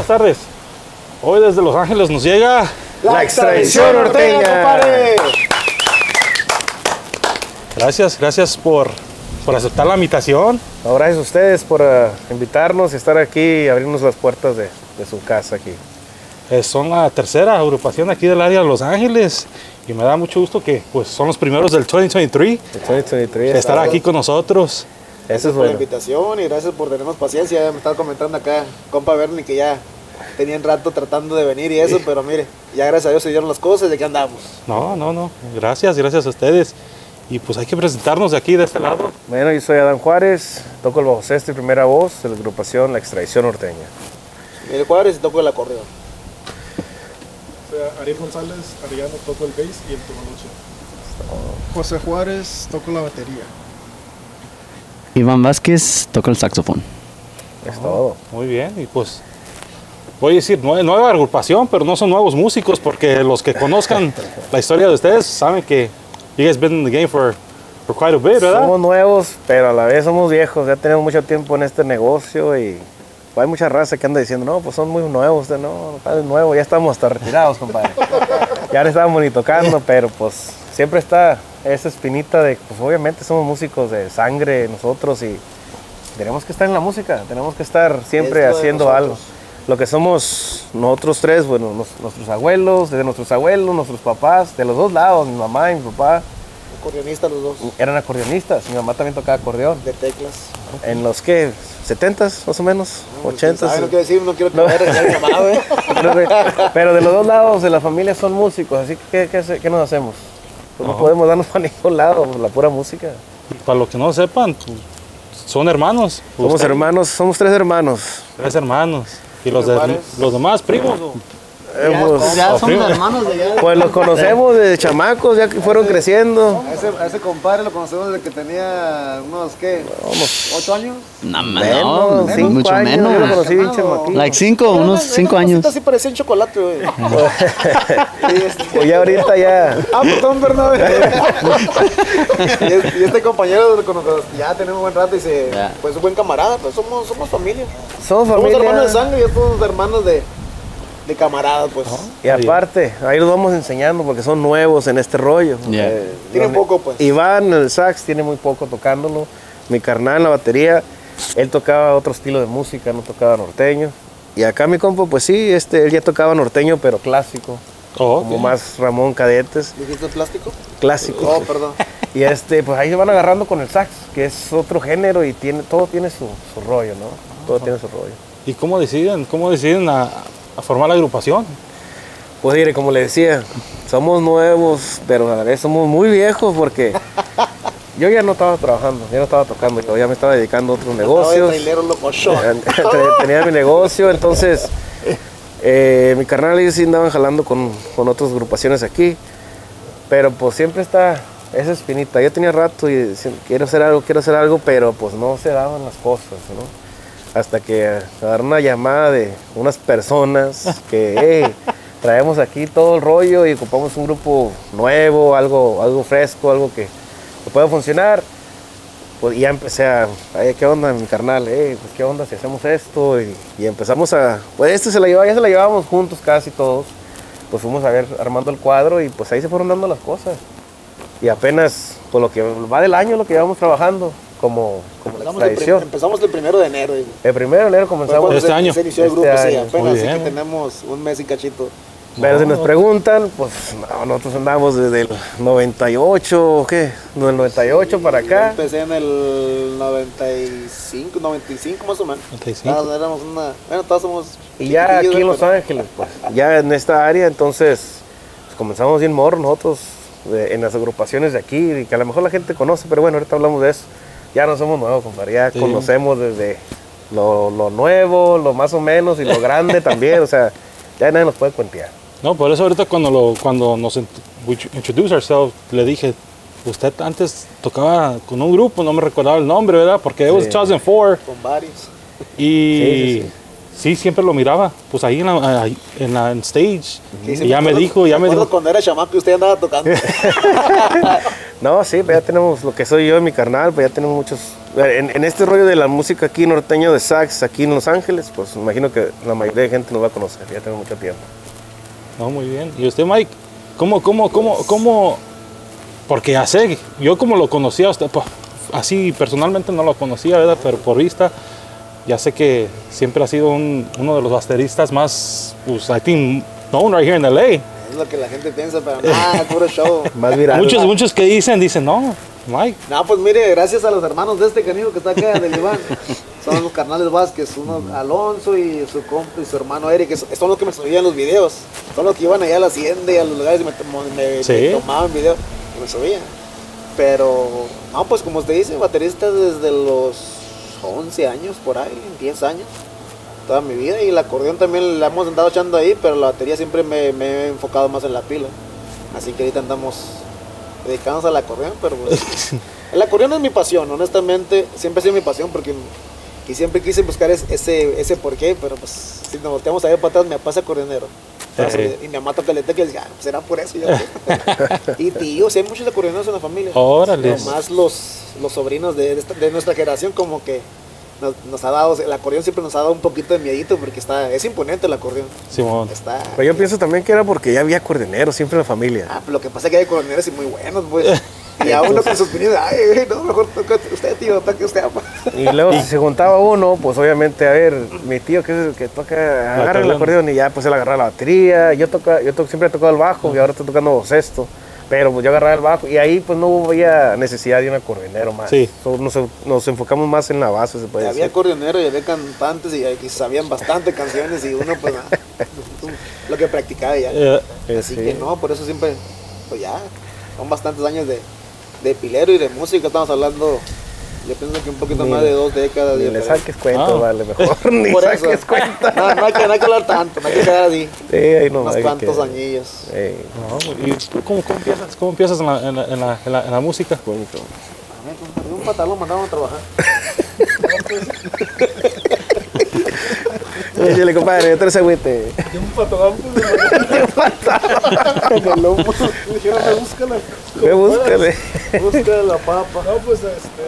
buenas tardes. Hoy desde Los Ángeles nos llega la extradición norteña, compadre. Gracias por aceptar la invitación. No, gracias a ustedes por invitarnos y estar aquí y abrirnos las puertas de su casa aquí. Son la tercera agrupación aquí del área de Los Ángeles y me da mucho gusto que pues, son los primeros del 2023. El 2023. Estar aquí con nosotros. Gracias por la invitación y gracias por tenernos paciencia. Me estaba comentando acá, compa Bernie, que ya tenían rato tratando de venir y eso, pero mire, ya gracias a Dios se dieron las cosas y aquí andamos. No. Gracias a ustedes. Y pues hay que presentarnos de aquí, de este lado. Bueno, yo soy Adán Juárez, toco el bajo sexto y primera voz de la agrupación La Extradición Norteña. Mire Juárez y toco el acordeón. Soy Ariel González Arellano, toco el bass y el tubaluche. José Juárez, toco la batería. Iván Vázquez, toco el saxofón. Es todo. Muy bien, y pues voy a decir nueva agrupación, pero no son nuevos músicos, porque los que conozcan la historia de ustedes saben que you guys been in the game for quite a bit, ¿verdad? Somos nuevos, pero a la vez somos viejos. Ya tenemos mucho tiempo en este negocio y hay mucha raza que anda diciendo, no, pues son muy nuevos. No, es nuevo, ya estamos hasta retirados, compadre. Ya no estábamos ni tocando, pero pues siempre está esa espinita de, pues obviamente somos músicos de sangre nosotros y tenemos que estar en la música, tenemos que estar siempre haciendo algo. Lo que somos nosotros tres, bueno, nuestros abuelos, de nuestros abuelos, nuestros papás, de los dos lados, mi mamá y mi papá. Acordeonistas los dos. Eran acordeonistas, mi mamá también tocaba acordeón. De teclas. En los que, 70s más o menos, 80s. No quiero decir, no quiero que me regañe mi mamá, ¿eh? Pero de los dos lados de la familia son músicos, así que ¿qué nos hacemos? Pues no podemos darnos para ningún lado, la pura música. Y para los que no sepan, pues, son hermanos. Somos hermanos, somos tres hermanos. Tres hermanos. ¿Y los demás primos? Ya somos hermanos de ya. Pues los conocemos desde chamacos, ya que fueron creciendo. A ese compadre lo conocemos desde que tenía unos, ¿qué? ¿8 años? No, Menos, 5 mucho años. menos. Yo lo conocí bien chamaquito. Like unos 5 años. Así parecía un chocolate, güey. Pues ya ahorita ya. Perdón, Bernabé. y este compañero ya tenemos buen rato y pues es buen camarada, pues somos familia. Somos familia. Somos hermanos de sangre y ya somos hermanos de camaradas, pues. Y aparte, ahí los vamos enseñando porque son nuevos en este rollo. Tienen poco, pues. Iván, el sax, tiene muy poco tocándolo. Mi carnal, la batería, él tocaba otro estilo de música, no tocaba norteño. Y acá mi compa, pues sí, él ya tocaba norteño, pero clásico. Como más Ramón Cadetes. ¿Dijiste plástico? Clásico. Oh, perdón. Y pues ahí se van agarrando con el sax, que es otro género y todo tiene su rollo, ¿no? Todo tiene su rollo. ¿Y cómo deciden a formar la agrupación? Pues mire, como le decía, somos nuevos, pero a la vez somos muy viejos porque yo ya no estaba trabajando, ya no estaba tocando, yo ya me estaba dedicando a otros negocios. Tenía mi negocio, entonces mi carnal y ellos sí andaban jalando con otras agrupaciones aquí, pero pues siempre está esa espinita. Yo tenía rato y decía, quiero hacer algo, pero pues no se daban las cosas, ¿no? Hasta que agarraron una llamada de unas personas que traemos aquí todo el rollo y ocupamos un grupo nuevo, algo fresco, algo que pueda funcionar. Pues ya empecé ¿qué onda, mi carnal? Pues qué onda si hacemos esto y empezamos pues ya se la llevábamos juntos casi todos. Pues fuimos a ver armando el cuadro y pues ahí se fueron dando las cosas. Y apenas, por lo que va del año, lo que llevamos trabajando como la extradición. Empezamos el 1 de enero. El 1 de enero comenzamos. Este año. Se inició el grupo, sí, apenas, así que tenemos un mes y cachito. Pero si nos preguntan, pues nosotros andamos desde el 98, ¿qué? Del 98 para acá. Yo empecé en el 95 más o menos. 95. Éramos todos somos Y ya aquí en Los Ángeles, pues, ya en esta área, entonces pues, comenzamos bien morros nosotros en las agrupaciones de aquí, y que a lo mejor la gente conoce, pero bueno, ahorita hablamos de eso. Ya no somos nuevos, compadre, ya conocemos desde lo nuevo, lo más o menos, y lo grande también, o sea, ya nadie nos puede cuentear. No, por eso ahorita cuando nos introduce ourselves, le dije, usted antes tocaba con un grupo, no me recordaba el nombre, ¿verdad? Porque it was 2004. Con varios. Y sí, siempre lo miraba, pues ahí en la stage. Y ya me dijo. Cuando era chamaco usted andaba tocando. No, sí, pues ya tenemos lo que soy yo y mi carnal, pues ya tenemos En este rollo de la música aquí norteña de sax, aquí en Los Ángeles, pues me imagino que la mayoría de gente nos va a conocer, ya tengo mucho tiempo. No, muy bien. ¿Y usted, Mike? ¿Cómo? Porque ya sé, yo como lo conocía, usted, pues, así personalmente no lo conocía, ¿verdad? Pero por vista, ya sé que siempre ha sido uno de los bateristas más, pues, I think, known right here in LA. Es lo que la gente piensa, pero nada, puro show. Más viral. Muchos que dicen, no, Mike. No, pues mire, gracias a los hermanos de este canijo que está acá, del Iván. Son los carnales Vázquez, uno Alonso y su compa y su hermano Eric, que son los que me subían los videos. Son los que iban allá a la hacienda y a los lugares y me tomaban videos y me subían. Pero, no, pues como usted dice, baterista desde los 11 años, por ahí, 10 años, toda mi vida. Y el acordeón también la hemos andado echando ahí, pero la batería siempre me he enfocado más en la pila. Así que ahorita andamos dedicados al acordeón, pero pues, el acordeón es mi pasión, honestamente, siempre ha sido mi pasión porque y siempre quise buscar ese porqué, pero pues si nos volteamos a ver para atrás, mi papá es acordeonero. Y mi mamá toca el teclado y dice, pues será por eso. Y tíos, hay muchos acordeoneros en la familia. Órale. Más los sobrinos de nuestra generación como que nos ha dado, el acordeón siempre nos ha dado un poquito de miedito porque es imponente el acordeón. Simón. Pero yo pienso también que era porque ya había acordeoneros siempre en la familia. Pues lo que pasa es que hay acordeoneros y muy buenos, pues. Y a uno con sus opiniones, ay, no, mejor toca usted, tío, toque usted, apa. Y luego si se juntaba uno, pues obviamente, a ver, mi tío que es el que toca, agarra el acordeón y ya pues él agarra la batería. Yo siempre he tocado el bajo y ahora estoy tocando sexto. Pero pues yo agarraba el bajo y ahí pues no había necesidad de un acordeonero más. Sí. Nos enfocamos más en la base, se puede decir. Había acordeonero y había cantantes y sabían bastante canciones y uno pues lo que practicaba ya. Así que no, por eso siempre, pues ya, son bastantes años de pilero y de música, estamos hablando, yo pienso que un poquito más de 2 décadas. Ni le saques cuenta, vale, mejor ni por saques eso. cuenta. No hay que hablar tanto, no hay que quedar así. Sí, ahí no unos cuantos añillos. No, ¿y tú cómo empiezas en la música? Bonito. A ver, compadre, un pantalón mandaron a trabajar. Dígale, compadre, yo te ese agüite. Un patadón, pues, de lomo. Me dijeron, búscale. Búscale la papa. No, pues,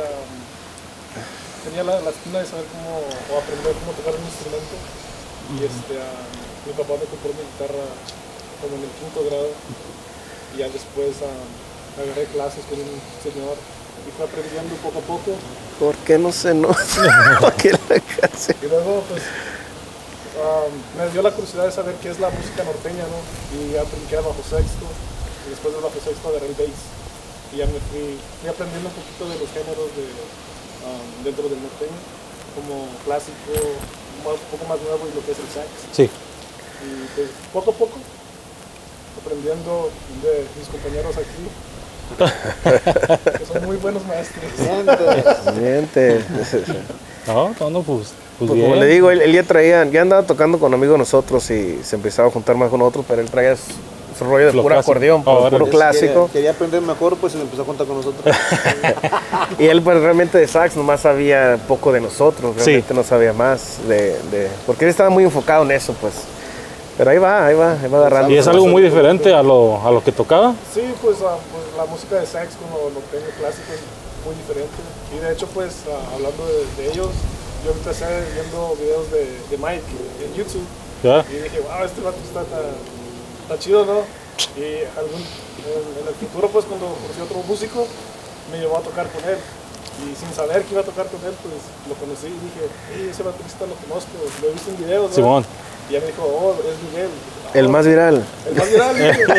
tenía la espina de saber cómo, o aprender cómo tocar un instrumento. Y mi papá me compró mi guitarra como en el 5º grado. Y ya después agarré clases con un señor y fui aprendiendo poco a poco. ¿Por qué no se nota? ¿Por qué la casa? Y luego, pues, me dio la curiosidad de saber qué es la música norteña, ¿no? Y ya aprendí que era bajo sexto, y después del bajo sexto agarré el bass. Y ya me fui aprendiendo un poquito de los géneros dentro del norteño, como clásico, un poco más nuevo y lo que es el sax. Sí. Y pues poco a poco, aprendiendo de mis compañeros aquí, que son muy buenos maestros. Miente. No, pues Pues como le digo, él ya andaba tocando con amigos de nosotros y se empezaba a juntar más con nosotros, pero él traía su rollo de puro acordeón, puro clásico. Quería aprender mejor, pues se empezó a juntar con nosotros. Y él pues realmente de sax nomás sabía poco de nosotros, realmente no sabía más porque él estaba muy enfocado en eso, pues. Pero ahí va agarrando. ¿Y es algo muy diferente a lo que tocaba? Sí, pues la música de sax con lo norteño clásico es muy diferente. Y de hecho, pues hablando de ellos, yo empecé viendo videos de Mike en YouTube. ¿Ya? Y dije, wow, este vato está chido, ¿no? Y en el futuro, pues cuando conocí a otro músico, me llevó a tocar con él. Y sin saber que iba a tocar con él, pues lo conocí y dije, hey, ese baterista lo conozco, lo he visto en videos, ¿no? Simón. Y ya me dijo, oh, es Miguel. El más viral. El más viral,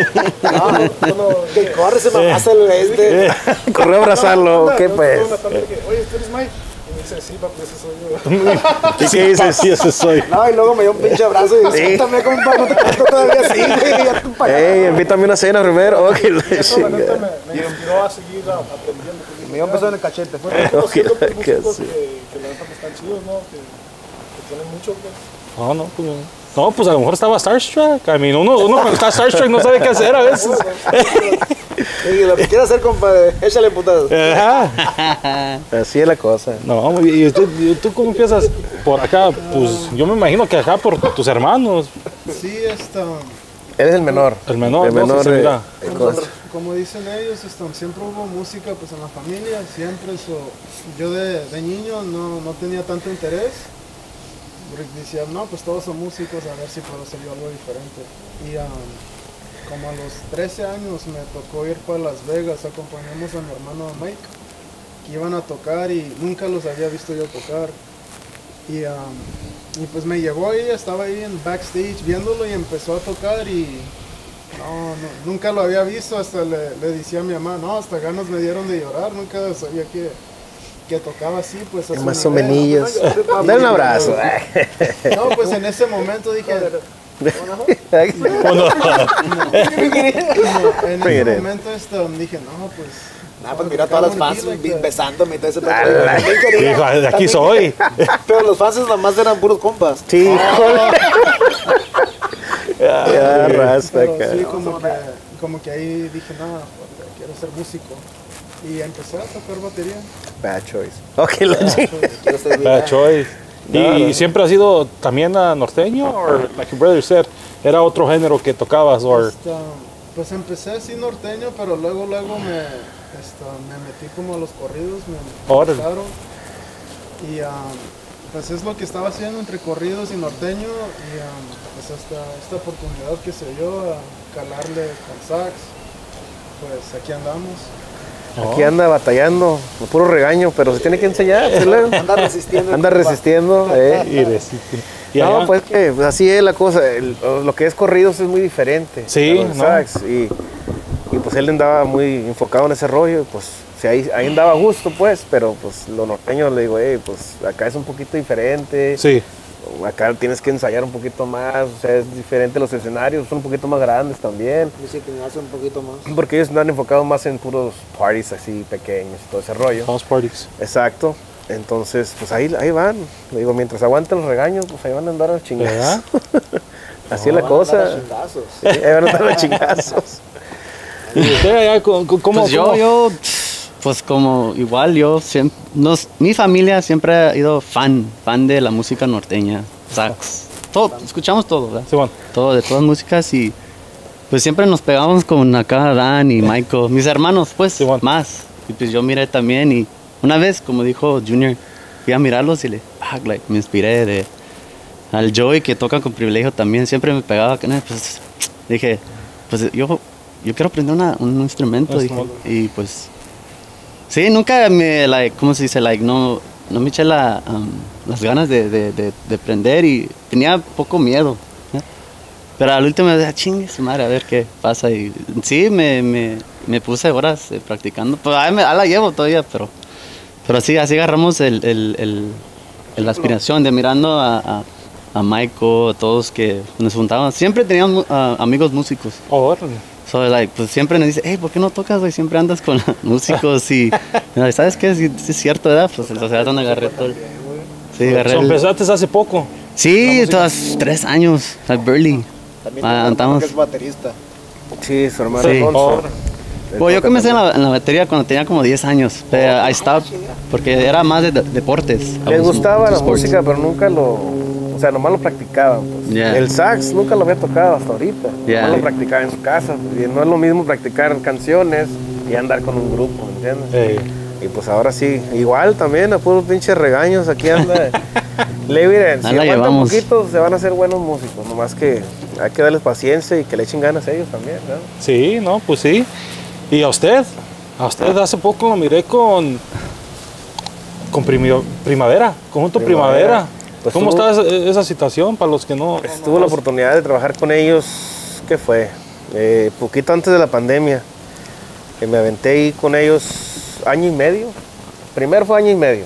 que corre, se me pasa el Corre a abrazarlo, ¿qué pues? Oye, ¿tú eres Mike? Y me dice, sí, papi, ese soy yo. ¿Y qué dices? Sí, ese soy. No, y luego me dio un pinche abrazo y dice, suéltame, compa, no te canto todavía así, güey. Invítame una cena primero. Y eso, la neta, me inspiró a seguir aprendiendo. Me dio un beso en el cachete. Fue músicos que la neta están chidos, ¿no? Que tienen mucho, pues. No, pues a lo mejor estaba starstruck. I mean, uno cuando está starstruck no sabe qué hacer a veces. Y lo que quiera hacer, compadre, échale putadas. Así es la cosa. No, ¿y tú cómo empiezas por acá? Pues yo me imagino que acá por tus hermanos. Sí, Él es el menor. El menor, El menor sí, mira. Como dicen ellos, siempre hubo música pues en la familia, siempre yo de niño no tenía tanto interés. Decía, no, pues todos son músicos, a ver si puedo hacer yo algo diferente. Y como a los 13 años me tocó ir para Las Vegas, acompañamos a mi hermano Mike, que iban a tocar y nunca los había visto yo tocar. Y pues me llevó ahí, estaba ahí en backstage viéndolo y empezó a tocar y nunca lo había visto, hasta le decía a mi mamá, no, hasta ganas me dieron de llorar, nunca sabía que tocaba así, pues así. Más o menos. Dale un abrazo. No, pues en ese momento dije... en ese momento dije, no, pues... pues mira todas las fans besándome y todo ese Hijo, de aquí soy. Pero los fans nada más eran puros compas. Sí, joder. Ya, raspa, sí, como que ahí dije, no, quiero ser músico. Y empecé a tocar batería. Bad choice. Ok, la chica. Bad choice. ¿Y siempre has sido también norteño? ¿O, like your brother said, era otro género que tocabas? Pues empecé así norteño, pero luego me metí como a los corridos, me gustaron. Y pues es lo que estaba haciendo entre corridos y norteño. Y pues esta oportunidad que se dio a calarle con sax, pues aquí andamos. Aquí anda batallando, puro regaño, pero se tiene que enseñar. Anda resistiendo. Anda resistiendo. Y resiste. No, pues que pues así es la cosa. Lo que es corridos es muy diferente. Sí, ¿no? Sax, y pues él andaba muy enfocado en ese rollo. Pues sí, ahí andaba a gusto, pues. Pero pues lo norteño le digo, pues acá es un poquito diferente. Sí. Acá tienes que ensayar un poquito más, o sea, es diferente, los escenarios son un poquito más grandes también. Dice que me hace un poquito más. Porque ellos están enfocados más en puros parties así pequeños y todo ese rollo. House parties. Exacto. Entonces, pues ahí van. Le digo, mientras aguanten los regaños, pues ahí van a andar a los chingazos. Así es la cosa. Sí, ahí van a andar a los chingazos. ¿Y usted allá cómo? Pues yo, pues como igual yo siempre, mi familia siempre ha ido fan de la música norteña, sax, todo, escuchamos todo, ¿verdad? Sí, bueno. Todo, de todas músicas y pues siempre nos pegamos con acá Dan y Michael, mis hermanos pues, sí, bueno. Más, y pues yo miré también y una vez, como dijo Junior, fui a mirarlos y me inspiré al Joey que toca con Privilegio también, siempre me pegaba, pues dije, pues yo quiero aprender un instrumento, dije, y pues... Sí, nunca ¿cómo se dice? No me eché las ganas de aprender y tenía poco miedo. Pero al último me dije, chingue su madre, a ver qué pasa. Y sí, me puse horas practicando. Pues ahí la llevo todavía, pero sí, así agarramos la aspiración de mirando a Michael, a todos que nos juntaban. Siempre teníamos amigos músicos. So, pues siempre nos dice, hey, ¿por qué no tocas, güey? Siempre andas con músicos y... ¿Sabes qué? Si es cierto, ¿verdad? Pues entonces es donde agarré todo. Sí, agarré ¿Empezaste hace poco? Sí, todas 3 años, Burley. También es baterista. Sí, su hermano. Sí. Bueno, yo comencé en la batería cuando tenía como 10 años. Pero I stopped porque era más de deportes. Les gustaba la música, pero nunca o sea, nomás lo practicaban. Pues. Yeah. El sax nunca lo había tocado hasta ahorita. Yeah. Nomás lo practicaba en su casa. Y no es lo mismo practicar canciones y andar con un grupo, ¿me entiendes? Y pues ahora sí, igual también, a puros pinches regaños, aquí anda. Le miren, si aguantan un poquito, se van a hacer buenos músicos. Nomás que hay que darles paciencia y que le echen ganas a ellos también, ¿no? Sí, no, pues sí. ¿Y a usted? Hace poco lo miré con Primavera, Conjunto Primavera. Pues ¿cómo está esa situación para los que no...? Pues tuve la oportunidad de trabajar con ellos, ¿qué fue? Poquito antes de la pandemia, que me aventé ahí con ellos año y medio. Primero fue año y medio.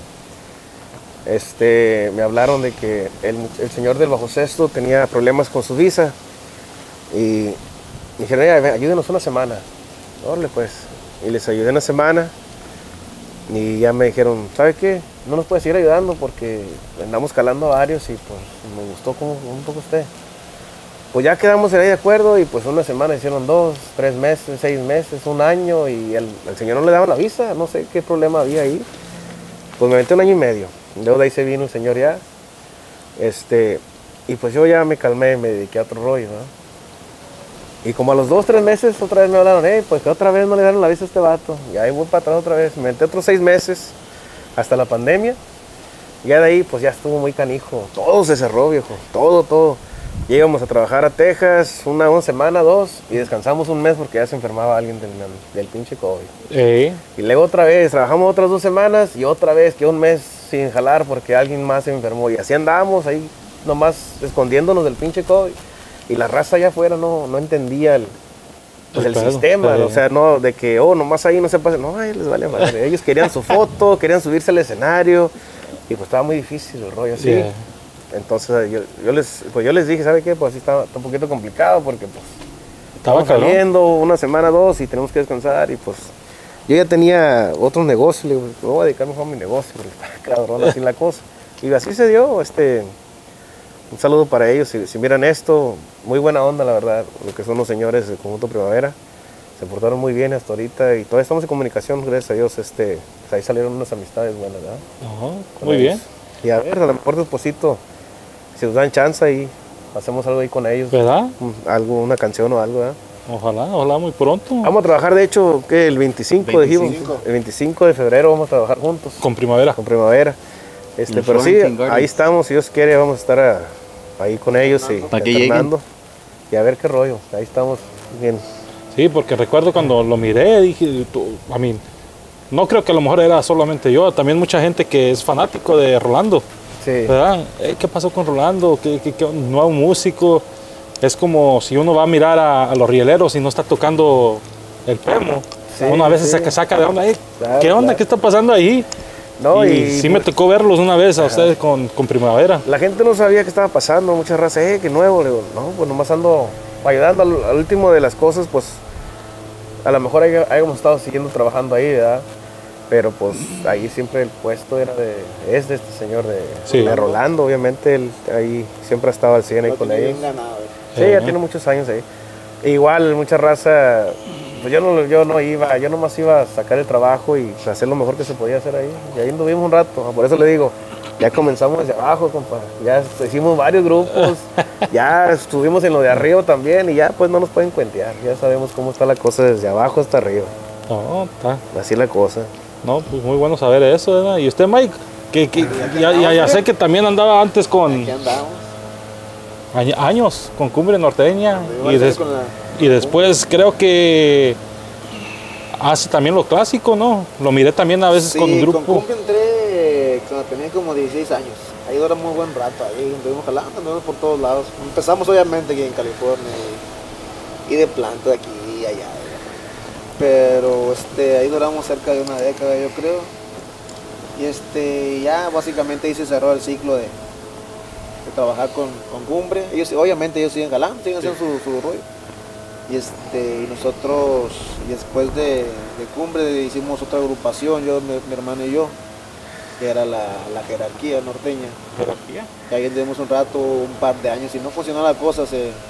Me hablaron de que el señor del Bajo Sexto tenía problemas con su visa y me dijeron, ayúdenos una semana. Órale pues. Y les ayudé una semana y ya me dijeron, ¿sabe qué? No nos puede seguir ayudando porque andamos calando a varios y pues me gustó como un poco usted. Pues ya quedamos ahí de acuerdo y pues una semana hicieron 2, 3 meses, 6 meses, un año y el señor no le daba la visa, no sé qué problema había ahí. Pues me aventé un año y medio. Luego de ahí se vino un señor ya. Y pues yo ya me calmé, me dediqué a otro rollo, ¿no? Y como a los 2, 3 meses otra vez me hablaron, pues que otra vez no le dieron la visa a este vato. Y ahí voy para atrás otra vez. Me metí otros 6 meses hasta la pandemia. Y ya de ahí pues ya estuvo muy canijo. Todo se cerró, viejo. Todo. Ya íbamos a trabajar a Texas una semana, 2. Y descansamos un mes porque ya se enfermaba alguien del pinche COVID. Y luego otra vez, trabajamos otras 2 semanas. Y otra vez, que un mes sin jalar porque alguien más se enfermó. Y así andábamos ahí nomás escondiéndonos del pinche COVID. Y la raza allá afuera no entendía el sistema, o sea, no, de que, nomás ahí no se pasa, no, ahí les vale madre. Ellos querían su foto, querían subirse al escenario, y pues estaba muy difícil el rollo así. Yeah. Entonces yo les dije, ¿sabe qué? Pues así está un poquito complicado, porque pues estaba saliendo una semana, 2, y tenemos que descansar, y pues yo ya tenía otros negocios, le digo, me voy a dedicar mejor a mi negocio, porque está cabrón así la cosa. Y así se dio, un saludo para ellos, si miran esto, muy buena onda la verdad, lo que son los señores del Conjunto Primavera, se portaron muy bien hasta ahorita y todavía estamos en comunicación, gracias a Dios, pues ahí salieron unas amistades buenas, ¿verdad? Muy bien. Y a ver, a lo mejor despuesito, si nos dan chance y hacemos algo ahí con ellos. ¿Verdad? Una canción o algo, ¿verdad? Ojalá muy pronto. Vamos a trabajar, de hecho, que el 25 dijimos, el 25 de febrero vamos a trabajar juntos. Con Primavera. Con Primavera. Pero sí, ahí estamos, si Dios quiere, vamos a estar ahí con ellos y entrenando y a ver qué rollo, ahí estamos bien. Sí, porque recuerdo cuando lo miré, dije, no creo que a lo mejor era solamente yo, también mucha gente que es fanático de Rolando, sí. ¿Verdad? ¿Qué pasó con Rolando? ¿Qué nuevo músico? Es como si uno va a mirar a los rieleros y no está tocando el pemo, sí, uno a veces se saca de onda, claro, ¿qué onda? Claro. ¿Qué está pasando ahí? No, y sí me tocó verlos una vez a ustedes con Primavera. La gente no sabía qué estaba pasando, mucha raza, qué nuevo. Le digo, no, pues nomás ando ayudando al último de las cosas, pues a lo mejor hayamos estado siguiendo trabajando ahí, ¿verdad? Pero pues ahí siempre el puesto es de este señor de Rolando, obviamente, él ahí siempre ha estado al 100 ahí con ellos. Sí, ya tiene muchos años ahí. Igual, mucha raza. Pues yo nomás iba a sacar el trabajo y hacer lo mejor que se podía hacer ahí. Y ahí anduvimos un rato, por eso le digo, ya comenzamos desde abajo, compa. Ya hicimos varios grupos, ya estuvimos en lo de arriba también y ya pues no nos pueden cuentear. Ya sabemos cómo está la cosa desde abajo hasta arriba. No, está. Así la cosa. No, pues muy bueno saber eso, ¿verdad? Y usted, Mike, ya sé que también andaba antes con... Aquí andamos. Años con Cumbre Norteña y después creo que hace también lo clásico, ¿no? Lo miré también a veces con un grupo. Con Cumbre entré cuando tenía como 16 años. Ahí duramos un buen rato, ahí estuvimos jalando, anduvimos por todos lados. Empezamos obviamente aquí en California y de planta de aquí y allá. Pero ahí duramos cerca de una década, yo creo. Y ya básicamente ahí se cerró el ciclo de trabajar con Cumbre. Obviamente ellos siguen jalando, siguen haciendo su rollo. Y nosotros, después de Cumbre, hicimos otra agrupación, mi hermano y yo, que era la Jerarquía Norteña. ¿Jerarquía? Y ahí anduvimos un rato, un par de años, y no funcionó la cosa,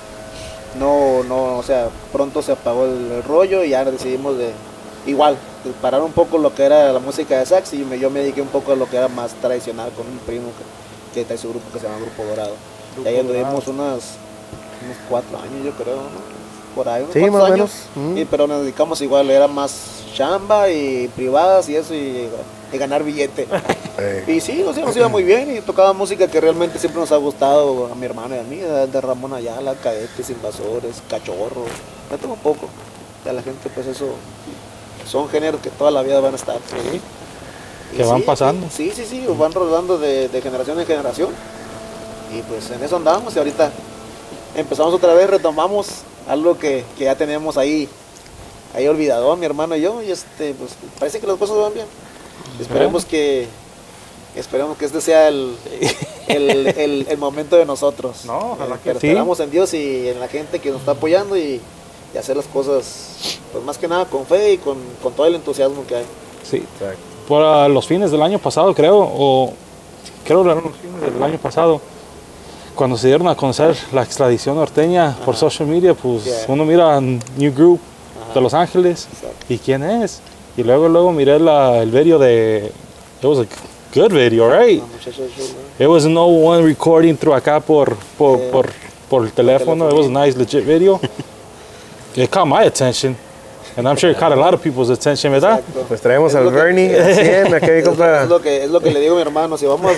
o sea, pronto se apagó el rollo y ya decidimos de parar un poco lo que era la música de sax y yo me dediqué un poco a lo que era más tradicional con un primo que trae su grupo que se llama Grupo Dorado. Y ahí anduvimos unos 4 años, yo creo, ¿no? Por ahí, unos 4 años. Pero nos dedicamos igual, era más chamba y privadas y eso, y ganar billete. Y sí, nos iba muy bien y tocaba música que realmente siempre nos ha gustado a mi hermano y a mí, de Ramón Ayala, Cadetes, Invasores, Cachorro, de todo un poco. Y a la gente, pues eso, son géneros que toda la vida van a estar. Sí. Que van pasando. Sí, van rodando de generación en generación. Y pues en eso andamos y ahorita empezamos otra vez, retomamos algo que ya tenemos ahí olvidado, mi hermano y yo, y pues parece que las cosas van bien. Esperemos que este sea el momento de nosotros. No, ojalá que pero sí. Esperamos en Dios y en la gente que nos está apoyando y hacer las cosas, pues más que nada con fe y con todo el entusiasmo que hay. Sí, exacto. Por los fines del año pasado, creo que eran los fines del año pasado, cuando se dieron a conocer la extradición norteña por social media, pues uno mira New Group de Los Ángeles, y quién es, y luego miré el video de, it was a good video, right? It was no one recording through acá por el teléfono, it was a nice legit video. it caught my attention. And I'm sure it caught a lot of people's attention, ¿verdad? Exacto. Pues traemos Es al lo que- Bernie, al 100, acá mi compa. Es lo que le digo a mi hermano, si vamos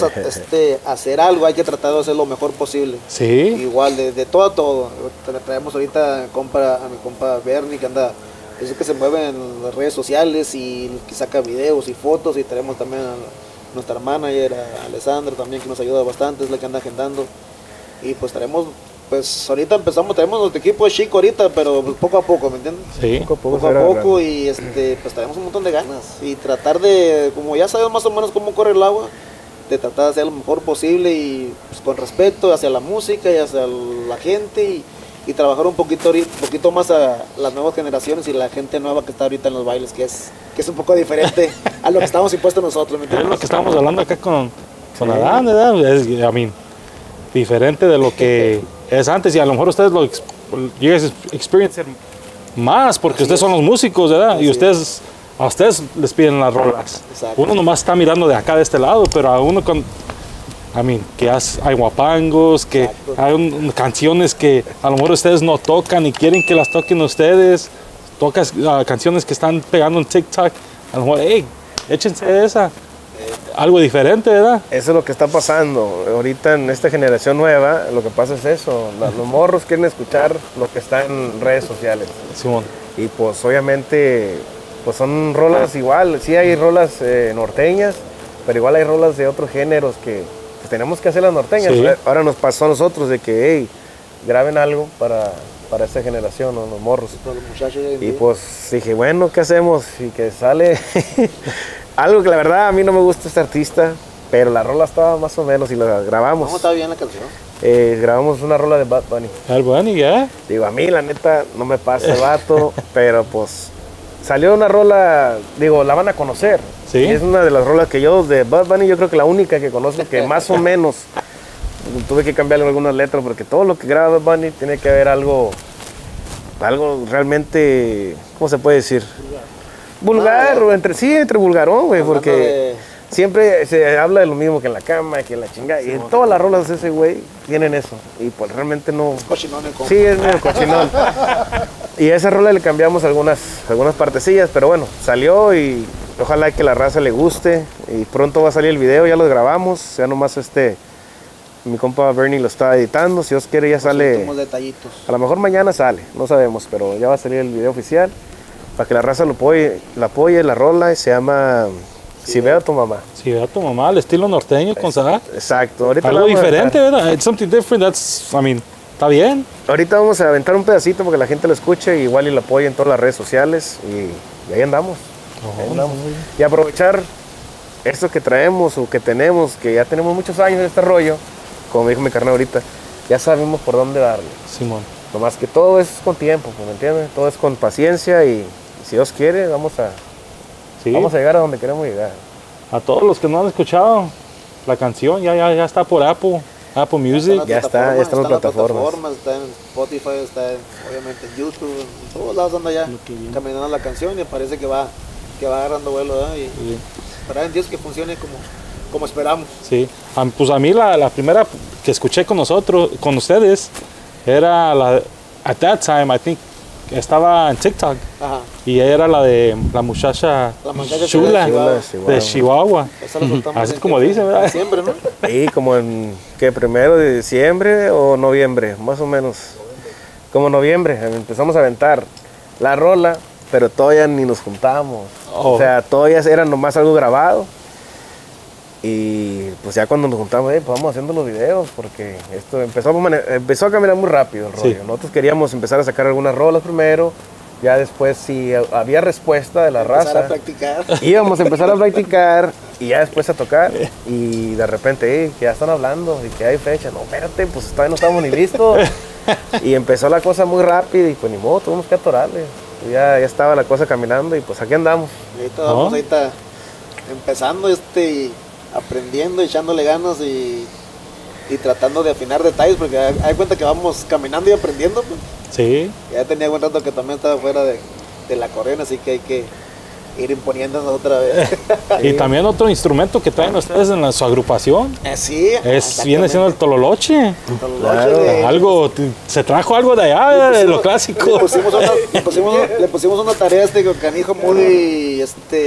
a hacer algo, hay que tratar de hacer lo mejor posible. Sí. Igual, de todo a todo. Traemos ahorita a mi compa Bernie, que anda, es el que se mueve en las redes sociales y que saca videos y fotos, y tenemos también a nuestra manager, a Alessandra también, que nos ayuda bastante, es la que anda agendando. Y pues ahorita tenemos nuestro equipo de chico ahorita, pero pues poco a poco, ¿me entiendes? Sí. Poco a poco, y pues tenemos un montón de ganas y tratar de, como ya sabemos más o menos cómo corre el agua, de tratar de hacer lo mejor posible y pues, con respeto hacia la música y hacia la gente, y trabajar un poquito más a las nuevas generaciones y la gente nueva que está ahorita en los bailes, que es un poco diferente a lo que estamos impuestos nosotros, ¿me Es entiendes? lo que estábamos hablando acá con Adán, ¿verdad? Es, I mean, diferente de lo que es antes, y a lo mejor ustedes lo llegan a experienciar más porque ustedes son los músicos, ¿verdad? Y a ustedes les piden las rolas. Exacto. Uno nomás está mirando de acá, de este lado, pero a uno que hay guapangos, que Exacto. hay canciones que a lo mejor ustedes no tocan y quieren que las toquen ustedes. Tocas canciones que están pegando en TikTok. A lo mejor, hey, échense esa. Algo diferente, ¿verdad? Eso es lo que está pasando. Ahorita en esta generación nueva, lo que pasa es eso. Los morros quieren escuchar lo que está en redes sociales. Simón. Y pues obviamente, pues son rolas igual. Sí hay rolas norteñas, pero igual hay rolas de otros géneros que pues, tenemos que hacer las norteñas. Sí. Ahora nos pasó a nosotros de que, hey, graben algo para esta generación, ¿no? Los morros. Para los muchachos hoy en Y día. pues dije, bueno, ¿qué hacemos? Y que sale algo que la verdad a mí no me gusta este artista, pero la rola estaba más o menos y la grabamos. ¿Cómo está bien la canción? Grabamos una rola de Bad Bunny. Al Bunny, ¿ya? Digo, a mí la neta no me pasa el vato, pero pues salió una rola, digo, la van a conocer. Sí. Y es una de las rolas que yo de Bad Bunny, yo creo que la única que conozco que más o menos tuve que cambiarle algunas letras porque todo lo que graba Bad Bunny tiene que haber algo realmente, ¿cómo se puede decir? Vulgar, o entre vulgarón, güey, Hablando porque de- siempre se habla de lo mismo que en la cama, que en la chingada, y en todas las rolas de ese güey tienen eso, y pues realmente no... Cochinón el compa. Sí, es medio cochinón. Y a esa rola le cambiamos algunas partecillas, pero bueno, salió y ojalá que la raza le guste, y pronto va a salir el video, ya lo grabamos, ya nomás mi compa Bernie lo está editando, si Dios quiere ya sale... Últimos detallitos. A lo mejor mañana sale, no sabemos, pero ya va a salir el video oficial para que la raza lo apoye, la rola, y se llama Si veo a tu mamá. Sí, ve a tu mamá, al estilo norteño con Sara. Exacto, ahorita Algo la vamos a diferente, aventar. ¿verdad? It's something different. Está bien. Ahorita vamos a aventar un pedacito para que la gente lo escuche, igual y lo apoye en todas las redes sociales, y ahí andamos. Ahí andamos. Y aprovechar esto que traemos o que tenemos, que ya tenemos muchos años en este rollo, como me dijo mi carnal ahorita, ya sabemos por dónde darle. Simón. Nomás que todo es con tiempo, ¿me entiendes? Todo es con paciencia y si Dios quiere vamos a llegar a donde queremos llegar. A todos los que no han escuchado la canción, ya está por Apple Music. Ya está en las plataformas. Está en Spotify, obviamente en YouTube, en todos lados anda ya caminando la canción, y parece que va agarrando vuelo, ¿verdad? Y Sí. para en Dios que funcione como esperamos. Sí. Pues a mí la primera que escuché con ustedes, era at that time, I think, estaba en TikTok. Ajá. Y era la de la muchacha chula de Chihuahua. Esa la soltamos Así en como dice, ¿verdad? Siempre, ¿no? Y como en, ¿qué? 1 de diciembre o noviembre, más o menos. Como noviembre, empezamos a aventar la rola, pero todavía ni nos juntamos. Oh. O sea, todavía era nomás algo grabado. Y pues ya cuando nos juntamos, pues vamos haciendo los videos, porque esto empezó a caminar muy rápido el rollo. Sí. Nosotros queríamos empezar a sacar algunas rolas primero, ya después si había respuesta de la Empezar raza, a practicar. íbamos a empezar a practicar y ya después a tocar. Y de repente, que ya están hablando y que hay fecha. No, espérate, pues todavía no estamos ni listos. Y empezó la cosa muy rápida y pues ni modo, tuvimos que atorarle. Ya estaba la cosa caminando y pues aquí andamos. Y ahorita vamos empezando aprendiendo, echándole ganas y tratando de afinar detalles, porque hay cuenta que vamos caminando y aprendiendo, pues. Sí. Ya tenía buen rato que también estaba fuera de la corriente, así que hay que ir imponiéndonos otra vez. Y también otro instrumento que traen ustedes en su agrupación Sí, viene siendo el tololoche. Claro. Algo, se trajo algo de allá, de lo clásico. Le pusimos una tarea a este canijo muy,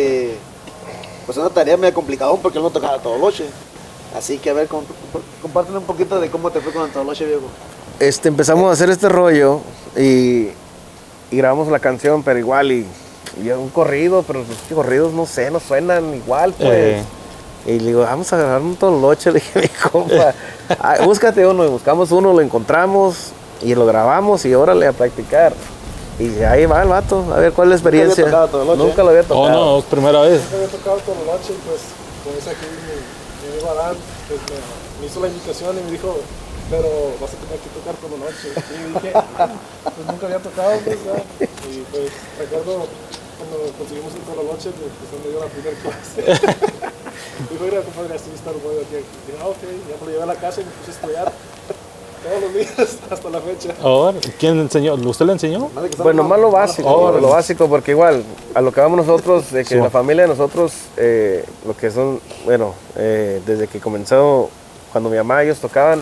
pues una tarea medio complicada porque él no tocaba tololoche. Así que a ver, compárteme un poquito de cómo te fue con el tololoche, viejo. Empezamos a hacer este rollo y grabamos la canción, pero igual y un corrido, pero los corridos no sé, no suenan igual, pues. Y le digo, vamos a grabar un tololoche, le dije, mi compa, búscate uno, y buscamos uno, lo encontramos y lo grabamos y órale a practicar. Y ahí va el vato, a ver cuál es la experiencia. Nunca lo había tocado. Oh, no, es primera vez. Nunca había tocado tololoche y pues con esa aquí mi amigo Adán pues, me hizo la invitación y me dijo, pero vas a tener que tocar tololoche. Y dije, pues nunca había tocado, pues, ¿verdad? Y pues recuerdo cuando conseguimos el tololoche, pues me dio la primera clase. Dijo, mira, compadre, así está el juego aquí. Y dije, ok, ya me lo llevé a la casa y me puse a estudiar todos los días hasta la fecha. Ahora, ¿quién enseñó? ¿Usted le enseñó? Bueno, más lo básico, porque igual, a lo que vamos nosotros, de que la familia de nosotros, lo que son, bueno, desde que comenzó, cuando mi mamá y ellos tocaban,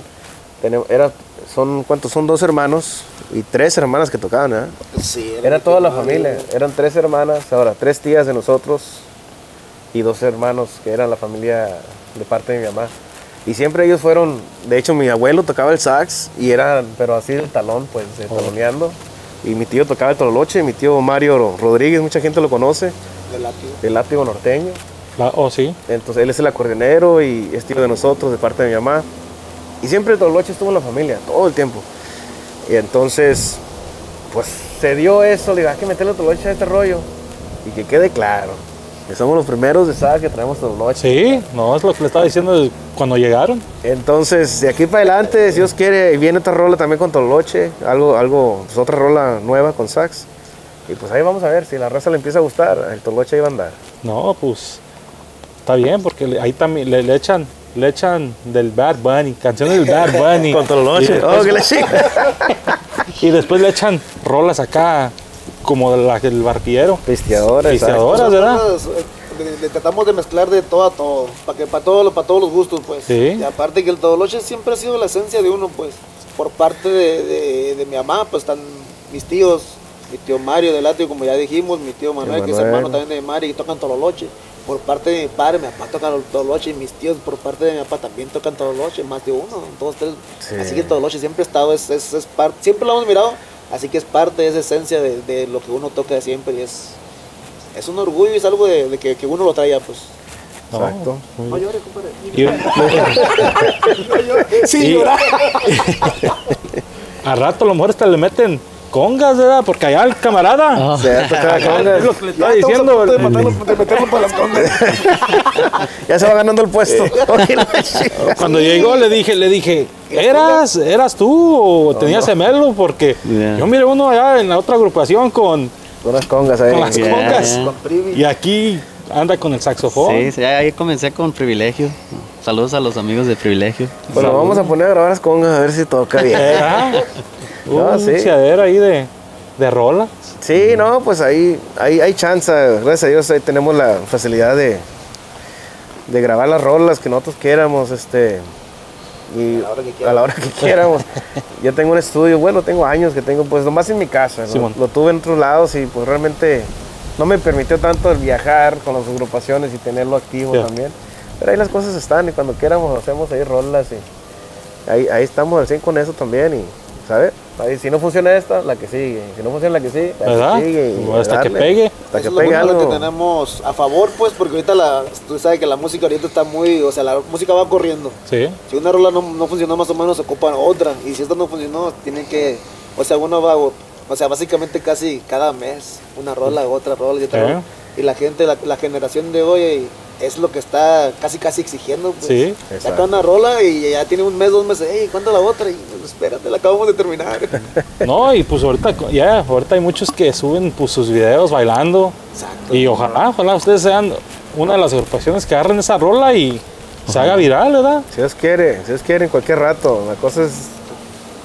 ¿cuántos? Son 2 hermanos y 3 hermanas que tocaban, ¿eh? Sí, Era toda la familia, eran 3 hermanas, ahora 3 tías de nosotros y 2 hermanos que eran la familia de parte de mi mamá. Y siempre ellos fueron, de hecho mi abuelo tocaba el sax y era, pero así del talón, pues, taloneando. Y mi tío tocaba el tololoche, mi tío Mario Rodríguez, mucha gente lo conoce, el látigo norteño. Sí. Entonces él es el acordeonero y es tío de nosotros, de parte de mi mamá. Y siempre el tololoche estuvo en la familia, todo el tiempo. Y entonces, pues se dio eso, le digo, hay que meterle el tololoche a este rollo. Y que quede claro, que somos los primeros de SAG que traemos tololoche. Sí, no, es lo que le estaba diciendo cuando llegaron. Entonces, de aquí para adelante, si Dios quiere, viene otra rola también con tololoche, pues otra rola nueva con sax. Y pues ahí vamos a ver, si la raza le empieza a gustar, el tololoche ahí va a andar. No, pues está bien, porque ahí también le echan del Bad Bunny, canciones del Bad Bunny. Con tololoche. Que le y después le echan rolas acá, como del barquillero. Pisteadoras, ¿verdad? Le tratamos de mezclar de todo a todo, para todos los gustos, pues. Sí. Y aparte que el tololoche siempre ha sido la esencia de uno, pues. Por parte de mi mamá, pues están mis tíos, mi tío Mario de Látigo, como ya dijimos, mi tío Manuel, que es hermano también de Mario, y tocan tololoche. Por parte de mi padre, mi papá toca el tololoche, y mis tíos por parte de mi papá también tocan tololoche, más de uno, 2, 3. Sí. Así que el tololoche siempre ha estado, es parte, siempre lo hemos mirado, así que es parte de esa esencia de lo que uno toca siempre, y es un orgullo y es algo de que uno lo traía, pues. Exacto. No llores, compadre. Sí, llora. A rato a lo mejor hasta le meten congas, ¿verdad? Porque allá el camarada se ha tocado congas. Es lo que le estaba diciendo. De meterlo para las congas. Ya se va ganando el puesto. Cuando llegó le dije, ¿eras tú o tenías gemelo? Porque yo miré uno allá en la otra agrupación con unas congas ahí. Con las congas. Y aquí anda con el saxofón. Sí, ahí comencé con Privilegio. Saludos a los amigos de Privilegio. Bueno, vamos a poner a grabar las congas a ver si toca bien. Un ciadero ahí de rola. Sí, no, pues ahí hay chance. Gracias a Dios ahí tenemos la facilidad de grabar las rolas que nosotros quieramos, y a la hora que quieramos. Yo tengo un estudio, bueno, tengo años que tengo, pues nomás en mi casa, ¿no? Lo tuve en otros lados y pues realmente no me permitió tanto el viajar con las agrupaciones y tenerlo activo también. Pero ahí las cosas están y cuando quieramos hacemos ahí rolas y ahí estamos al 100 con eso también y, ¿sabes? Ahí, si no funciona esta, la que sigue. Si no funciona la que sigue, la que sigue. Y hasta darle, que pegue. Hasta que pegue algo. Que tenemos a favor, pues, porque ahorita tú sabes que la música ahorita está muy, o sea, la música va corriendo. Sí. Si una rola no funcionó más o menos, se ocupa otra. Y si esta no funcionó, tienen que, o sea, uno va, o sea, básicamente casi cada mes, una rola, otra rola y otra rola. Y la gente, la generación de hoy es lo que está casi exigiendo, pues. Sí. Saca una rola y ya tiene un mes, 2 meses, hey, ¿cuándo la otra? Y pues, espérate, la acabamos de terminar. No, y pues ahorita hay muchos que suben pues sus videos bailando. Exacto. Y ojalá ustedes sean una de las agrupaciones que agarren esa rola y se haga viral, ¿verdad? Si Dios quiere en cualquier rato. La cosa es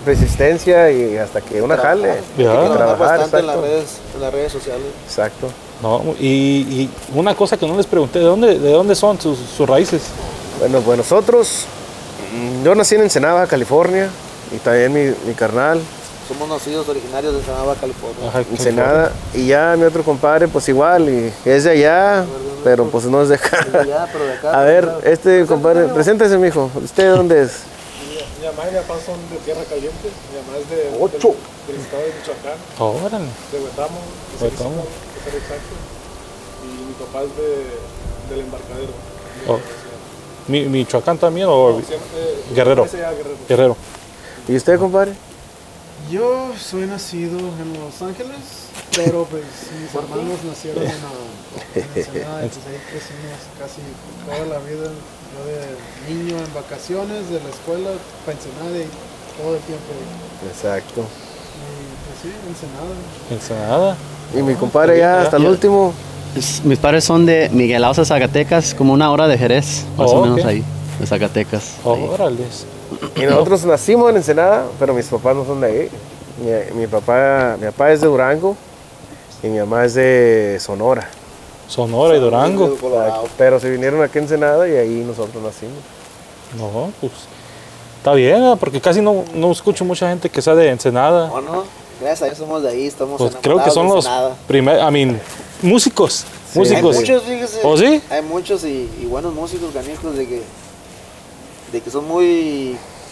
resistencia y hasta que una jale. Hay que trabajar bastante en las redes sociales. Exacto. No, y una cosa que no les pregunté, ¿de dónde son sus raíces? Bueno, pues nosotros, yo nací en Ensenada, California, y también mi carnal, Somos nacidos originarios de Ensenada, California. Ajá, Ensenada, y ya mi otro compadre, pues igual, y es de allá, pero pues no es de acá. Es de allá, pero de acá. A ver, este compadre, preséntese, mijo. ¿Usted de dónde es? Mi mamá y mi papá son de Tierra Caliente. Mi mamá es del estado de Michoacán, Órale. de Huetamo, Huetamo. de ser exacto. Y mi papá es del Embarcadero. Oh. ¿Michoacán también o Guerrero? Guerrero. ¿Y usted, compadre? Yo soy nacido en Los Ángeles, pero pues mis hermanos nacieron en Ensenada, entonces ahí crecimos casi toda la vida. Yo de niño en vacaciones, de la escuela para Ensenada y todo el tiempo. Exacto. Y pues sí, Ensenada. Ensenada. Y mi compadre ya hasta el último. Mis padres son de Miguel Ausa, Zacatecas, como una hora de Jerez, más o menos ok. ahí, de Zacatecas. ahí. Órale. Y nosotros nacimos en Ensenada, pero mis papás no son de ahí. Mi papá es de Durango y mi mamá es de Sonora. Sonora y Durango. Pero se vinieron aquí a Ensenada y ahí nosotros nacimos. No, pues está bien, porque casi no escucho mucha gente que sea de Ensenada. ¿O no? Gracias a Dios somos de ahí, estamos Pues creo que son enamorados los de Ensenada. primeros, músicos. Sí, músicos. Hay muchos, fíjese. ¿Oh, sí? Hay muchos y buenos músicos canijos de que son muy,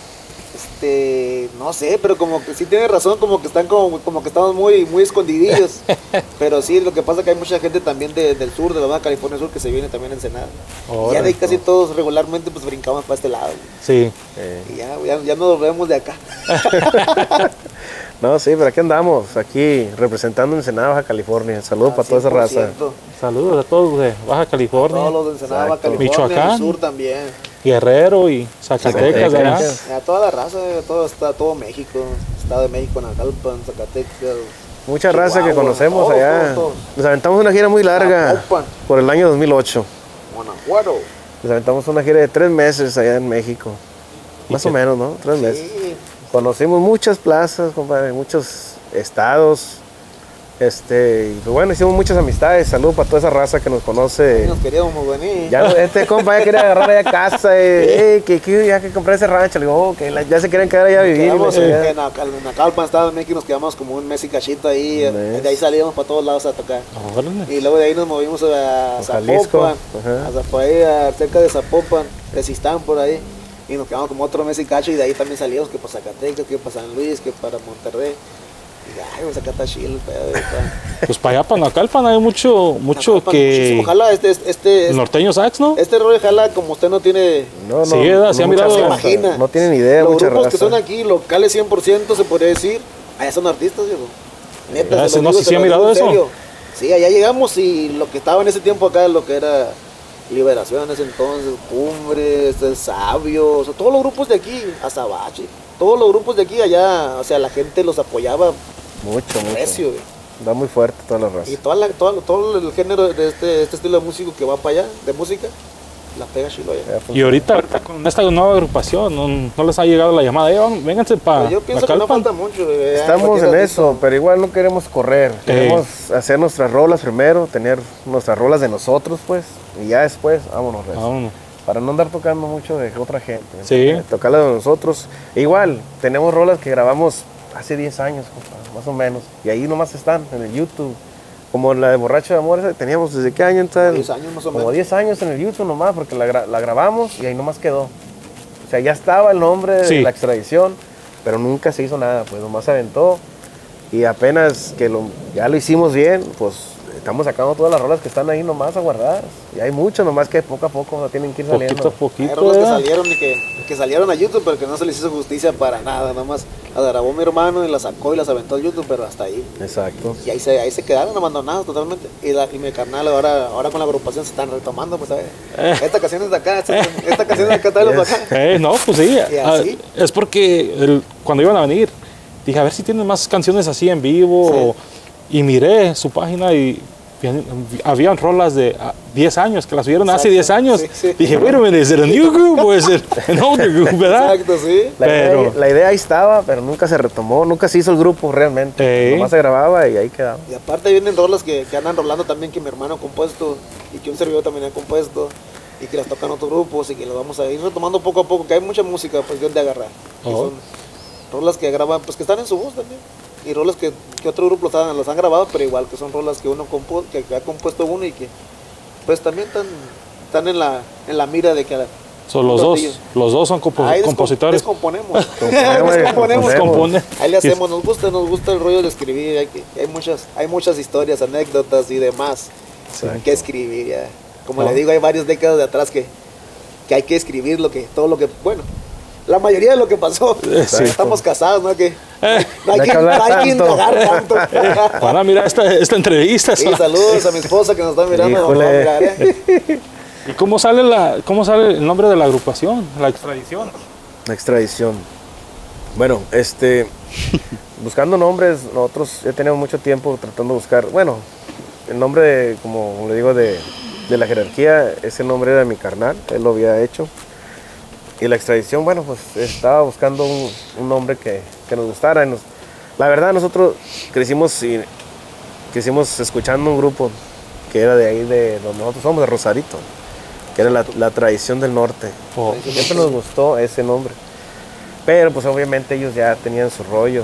no sé, pero como que sí tiene razón, como que están como que estamos muy escondidillos. Pero sí, lo que pasa es que hay mucha gente también del sur, de la Baja California Sur, que se viene también a Ensenada. Y ya de Órale. ahí casi todos regularmente pues brincamos para este lado. Sí. Y ya nos vemos de acá. No, sí, pero aquí andamos, aquí representando Ensenada, Baja California. Saludos para toda esa raza. 100%. Saludos a todos de Baja California, Todos los de Ensenada, Baja Exacto. California, Michoacán. el sur también. Guerrero y Zacatecas, ¿verdad? Zacatecas. A toda la raza, todo México, Estado de México, Naucalpan, Zacatecas. Mucha raza que Chihuahua, conocemos todos, allá. todos. Nos aventamos una gira muy larga Zapopan. por el año 2008. Guanajuato. Nos aventamos una gira de 3 meses allá en México. Más o menos, ¿no? 3 meses. Sí, Conocimos muchas plazas, compadre, muchos estados. Y pues bueno, hicimos muchas amistades. Saludos para toda esa raza que nos conoce. nos queríamos venir. Ya este compa ya quería agarrar allá casa, ya que comprar ese rancho. Le digo, que ya se quieren quedar allá a vivir. Quedamos la chingada. en Naucalpan, Estado de México, nos quedamos como un mes y cachito ahí. ¿Ves? De ahí salíamos para todos lados a tocar. Órale. Y luego de ahí nos movimos a Jalisco, Zapopan, ajá. cerca de Zapopan, de Sistán por ahí. Y nos quedamos como otro mes y cacho y de ahí también salíamos que para Zacatecas, que para San Luis, que para Monterrey. Y ay, pues acá está chido el pedo. Pues para allá, para Naucalpan, hay mucho Naucalpan, que... muchísimo. Jala Norteño sax, ¿no? este rollo jala como usted no tiene... No, Sí, ¿verdad? Sí ha mucha mirado. raza. Se imagina. No tienen idea, Los mucha grupos raza. que son aquí, locales 100%, se podría decir, allá son artistas, viejo. Neta, Ah, se lo no, digo, sí, se sí lo ha digo mirado en eso. serio. Sí, allá llegamos y lo que estaba en ese tiempo acá, lo que era Liberaciones entonces, Cumbres, El Sabio, o sea, todos los grupos de aquí, Azabache, todos los grupos de aquí allá, o sea, la gente los apoyaba Mucho. recio, güey. Da muy fuerte toda la raza. Y todo el género de este estilo de músico que va para allá, de música, la pega chilo allá. Y ahorita con esta nueva agrupación, no les ha llegado la llamada. Vénganse para Pero yo pienso que no falta mucho. Estamos en eso, pero igual no queremos correr. Queremos hacer nuestras rolas primero, tener nuestras rolas de nosotros, pues, y ya después, vámonos. recio. Vámonos. Para no andar tocando mucho de otra gente. Sí. Tocarla de nosotros. Igual, tenemos rolas que grabamos hace 10 años, compa, más o menos. Y ahí nomás están, en el YouTube. Como la de Borracho de Amor, esa que teníamos desde qué año entonces. 10 años más o Como menos. 10 años en el YouTube nomás, porque la grabamos y ahí nomás quedó. O sea, ya estaba el nombre Sí. de la extradición, pero nunca se hizo nada, pues nomás se aventó. Y apenas que ya lo hicimos bien, pues estamos sacando todas las rolas que están ahí nomás a guardar. Y hay muchas nomás que poco a poco tienen que ir saliendo. Poquito a Hay poquito, rolas que ¿verdad? salieron y que salieron a YouTube, pero que no se les hizo justicia para nada. Nada más las grabó mi hermano y las sacó y las aventó al YouTube, pero hasta ahí. Exacto. Y ahí se quedaron abandonadas totalmente. Y mi carnal ahora con la agrupación se están retomando, pues, ¿sabes? Esta canción es de acá, esta canción es de acá, tráelo para acá. No, pues sí. Y así. Es porque cuando iban a venir, dije, a ver si tienen más canciones así en vivo. Y miré su página y habían rolas de 10 años, que las subieron hace Exacto, 10 años. sí, sí. Dije, wait a minute, ¿es it a new group o es it an older group, verdad? Exacto, sí. La idea ahí estaba, pero nunca se retomó, nunca se hizo el grupo realmente. Nomás se grababa y ahí quedaba. Y aparte vienen rolas que andan rolando también, que mi hermano ha compuesto y que un servidor también ha compuesto y que las tocan otros grupos y que las vamos a ir retomando poco a poco, que hay mucha música pues de agarrar. Y son rolas que graban, pues que están en su voz también. Y rolas que otro grupo los han grabado, pero igual que son rolas que uno que ha compuesto uno y que pues también están en la mira de que Son los dos son compositores. Descomponemos. Descompone. Ahí le hacemos, nos gusta el rollo de escribir, hay muchas historias, anécdotas y demás que escribir ya. Como le digo, hay varias décadas de atrás que hay que escribir todo lo que, bueno, la mayoría de lo que pasó. Estamos casados, ¿no? Que no hay que indagar tanto. Para mirar esta entrevista. Sí, saludos a mi esposa que nos está mirando. Nos va a mirar, ¿Y cómo sale el nombre de la agrupación? La extradición. La extradición. Bueno, buscando nombres, nosotros ya tenemos mucho tiempo tratando de buscar, bueno, el nombre, como le digo, de la jerarquía, ese nombre era de mi carnal, él lo había hecho. Y la extradición, bueno, pues estaba buscando un nombre que nos gustara. La verdad, nosotros crecimos escuchando un grupo que era de ahí, de donde nosotros somos, de Rosarito, que era la Tradición del Norte. Siempre nos gustó ese nombre. Pero pues obviamente ellos ya tenían su rollo.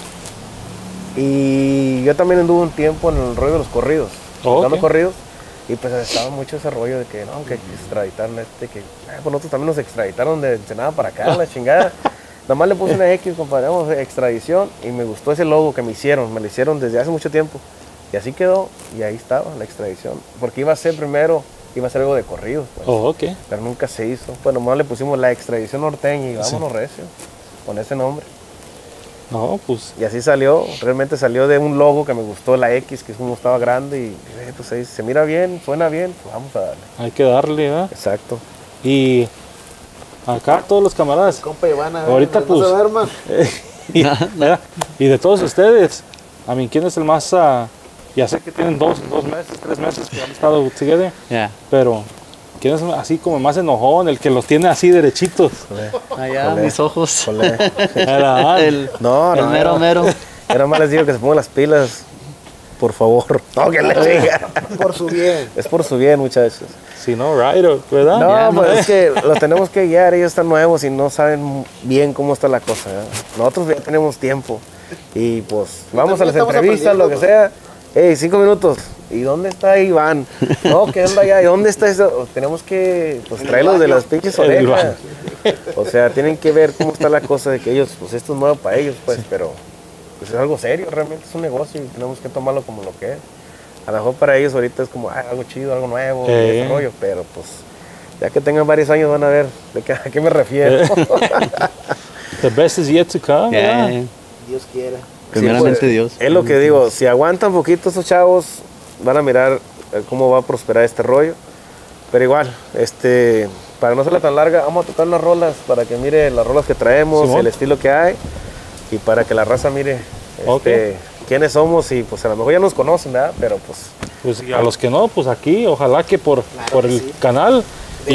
Y yo también anduve un tiempo en el rollo de los corridos, dando corridos. Y pues estaba mucho ese rollo de que no, que extraditaron pues nosotros también nos extraditaron de Ensenada para acá, la chingada. Nomás le puse una X, comparamos extradición, y me gustó ese logo que me lo hicieron desde hace mucho tiempo. Y así quedó, y ahí estaba la extradición. Porque iba a ser algo de corridos, pues. Pero nunca se hizo. Pues nomás le pusimos la extradición norteña y vámonos recio, con ese nombre. No, pues. Y así salió, realmente salió de un logo que me gustó, la X, que como estaba grande, y pues ahí se mira bien, suena bien, pues vamos a darle. Hay que darle, ¿verdad? Exacto. Y acá todos los camaradas. Compa Ivana, ahorita pues. No y de todos ustedes, a mí, ¿quién es el más? Ya sé que tienen 2 meses, 3 meses que han estado together, pero ¿quién es así como más enojón, el que los tiene así derechitos? Allá, mis ojos. el mero. Era más les digo que se pongan las pilas, por favor. No, que le diga. Por su bien. Es por su bien, muchachos. Si no, ¿verdad? No, pues es que los tenemos que guiar, ellos están nuevos y no saben bien cómo está la cosa, ¿verdad? Nosotros ya tenemos tiempo y pues vamos a las entrevistas, lo que sea. 5 minutos. ¿Y dónde está Iván? No, que anda allá. ¿Y dónde está eso? Tenemos que traerlos de las pinches orejas. O sea, tienen que ver cómo está la cosa de que ellos, pues esto es nuevo para ellos, pues, pero pues es algo serio, realmente es un negocio y tenemos que tomarlo como lo que es. A lo mejor para ellos ahorita es como algo chido, algo nuevo, desarrollo, pero pues ya que tengan varios años van a ver a qué me refiero. The best is yet to come. Dios quiera. Primeramente pues, Dios. Es lo que digo, si aguantan poquito esos chavos, van a mirar cómo va a prosperar este rollo. Pero igual, para no hacerla tan larga, vamos a tocar unas rolas para que mire las rolas que traemos, el estilo que hay, y para que la raza mire quiénes somos, y pues a lo mejor ya nos conocen, ¿verdad? Pero pues a los que no, pues aquí, ojalá que por el canal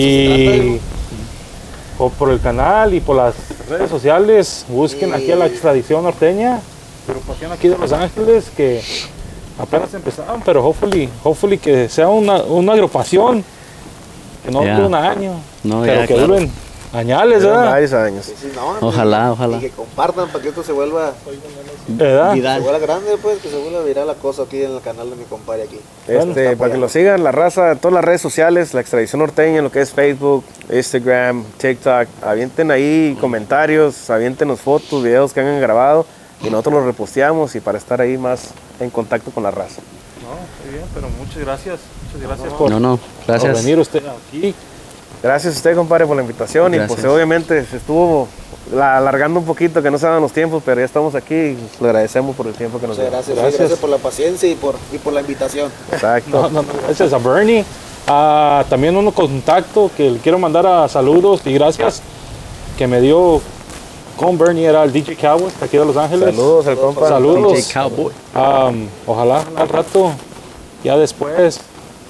o por el canal y por las redes sociales busquen aquí a la Extradición Norteña, agrupación aquí de Los Ángeles, que apenas empezaron, pero hopefully que sea una agrupación que no dure un año, pero que duren añales, ¿verdad? Varios años. Sí, no, Ojalá. Y que compartan para que esto se vuelva grande, pues, que se vuelva viral la cosa aquí en el canal de mi compadre aquí. Para que lo sigan, la raza, todas las redes sociales, la Extradición Norteña, lo que es Facebook, Instagram, TikTok, avienten ahí comentarios, avientenos fotos, videos que hayan grabado y nosotros los reposteamos y para estar ahí más en contacto con la raza. No, muy bien, pero muchas gracias gracias. por venir usted aquí. Gracias a usted, compadre, por la invitación. Y pues obviamente se estuvo alargando un poquito, que no se dan los tiempos, pero ya estamos aquí y le agradecemos por el tiempo que nos dio. Gracias por la paciencia y por la invitación. Exacto. Gracias a Bernie. También un contacto que le quiero mandar a saludos y gracias que me dio con Bernie, era el DJ Cowboy de aquí de Los Ángeles. Saludos al compa. Saludos. DJ Cowboy. Ojalá al rato ya después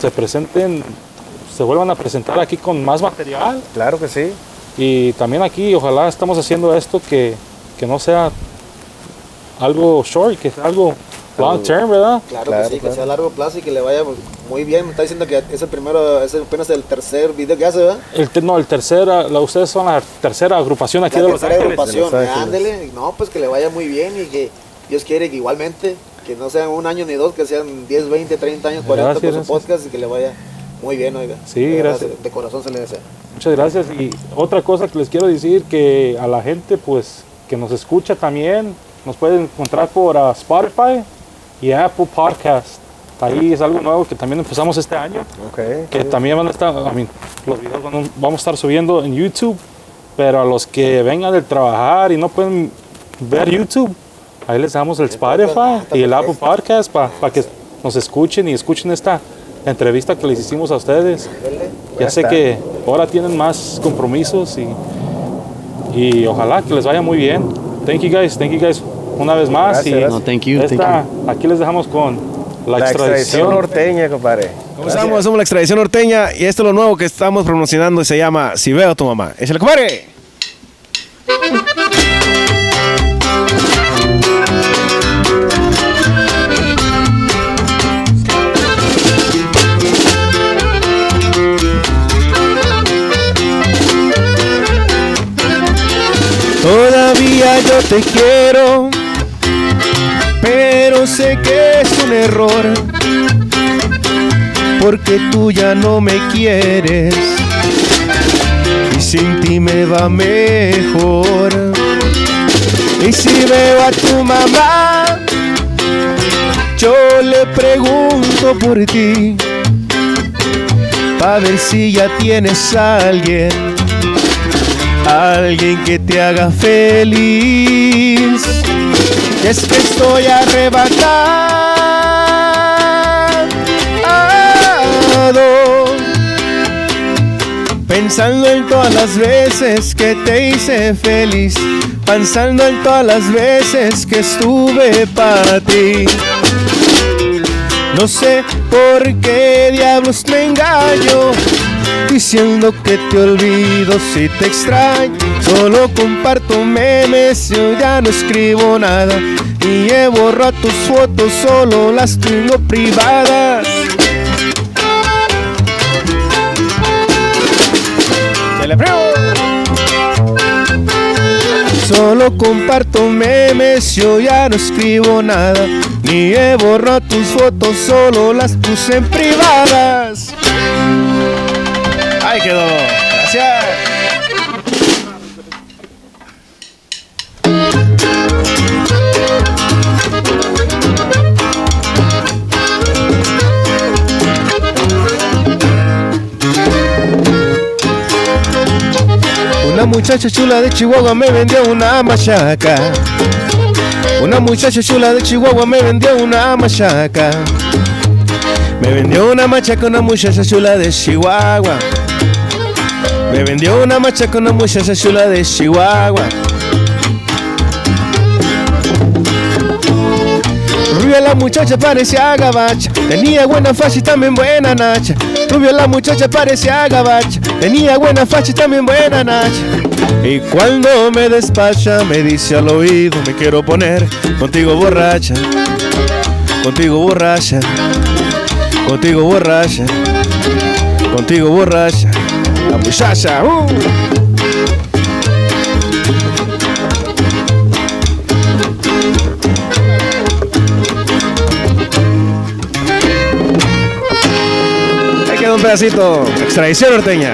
se vuelvan a presentar aquí con más material. Claro que sí. Y también aquí, ojalá estamos haciendo esto que no sea algo short, que sea algo long term, ¿verdad? Claro que sí, que sea a largo plazo y que le vaya muy bien. Me está diciendo que es apenas el tercer video que hace, ¿verdad? El tercera, ustedes son la tercera agrupación aquí de Los Ángeles. Agrupación, ándele. No, pues que le vaya muy bien y que Dios quiere que igualmente, que no sean un año ni dos, que sean 10, 20, 30 años, 40 por su podcast y que le vaya muy bien, oiga. Sí, gracias. De corazón se le desea. Muchas gracias. Y otra cosa que les quiero decir, que a la gente pues que nos escucha también, nos pueden encontrar por Spotify y Apple Podcast. Ahí es algo nuevo que también empezamos este año. Que también van a estar, los videos vamos a estar subiendo en YouTube, pero a los que vengan del trabajar y no pueden ver YouTube, ahí les damos el Spotify y el Apple Podcast para que nos escuchen y escuchen esta entrevista que les hicimos a ustedes. Ya sé que ahora tienen más compromisos y ojalá que les vaya muy bien. Thank you guys una vez más. Gracias, No, thank you. Aquí les dejamos con la extradición norteña, compadre. ¿Cómo estamos? Somos la extradición norteña y esto es lo nuevo que estamos promocionando y se llama Si Veo a Tu Mamá. ¡Échale, compadre! Todavía yo te quiero, pero sé que es un error, porque tú ya no me quieres y sin ti me va mejor. Y si veo a tu mamá, yo le pregunto por ti, pa' ver si ya tienes a alguien que te haga feliz. Y es que estoy arrebatado, pensando en todas las veces que te hice feliz, pensando en todas las veces que estuve para ti. No sé por qué diablos me engaño, diciendo que te olvido si te extraño. Solo comparto memes, yo ya no escribo nada y he borrado tus fotos, solo las tengo privadas. Solo comparto memes, yo ya no escribo nada, ni he borrado tus fotos, solo las puse en privadas. Ahí quedó. Gracias. Una muchacha chula de Chihuahua me vendió una machaca. Una muchacha chula de Chihuahua me vendió una machaca. Me vendió una machaca una muchacha chula de Chihuahua. Me vendió una machaca una muchacha chula de Chihuahua. Rubia la muchacha parecía gabacha, tenía buena facha y también buena nacha. Rubia la muchacha parecía gabacha, tenía buena facha y también buena nacha. Y cuando me despacha me dice al oído, me quiero poner contigo borracha, contigo borracha, contigo borracha, contigo borracha. La muchacha, Ahí queda un pedacito. Extradición norteña.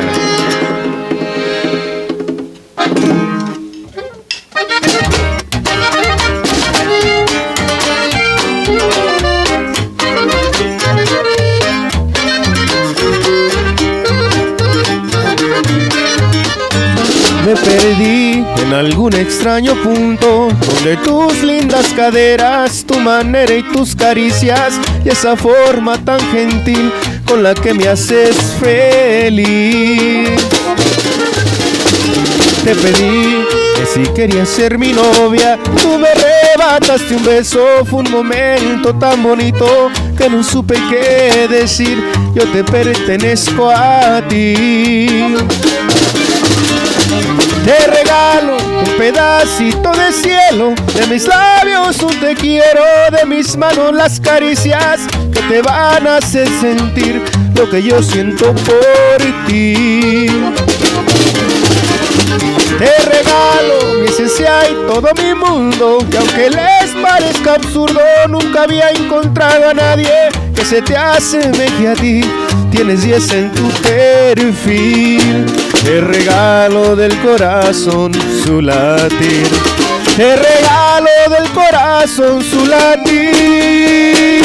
Me perdí en algún extraño punto donde tus lindas caderas, tu manera y tus caricias y esa forma tan gentil con la que me haces feliz. te pedí que si querías ser mi novia, tú me arrebataste un beso. Fue un momento tan bonito que no supe qué decir. Yo te pertenezco a ti. Te regalo un pedacito de cielo, de mis labios un te quiero, de mis manos las caricias que te van a hacer sentir lo que yo siento por ti. Te regalo mi esencia y todo mi mundo, que aunque les parezca absurdo, nunca había encontrado a nadie que se te asemeje a ti. Tienes 10 en tu perfil. Te regalo del corazón su latir. Te regalo del corazón su latir.